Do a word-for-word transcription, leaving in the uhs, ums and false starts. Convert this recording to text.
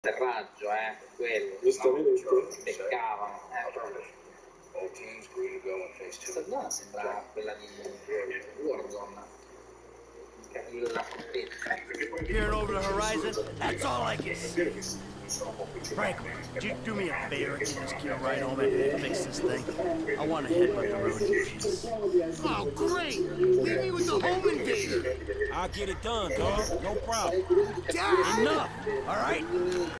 atterraggio, eh, quello, no? Beccavano, eh. Questa zona sembra quella di Warzone, la fortezza. Peering over the horizon, that's all I can see. Franklin, could you do me a favor and just get right home and fix this thing? I want to headbutt the road in peace. Oh, great! Leave me with the home invader! I'll get it done, dog. No problem. Dad! Enough, all right?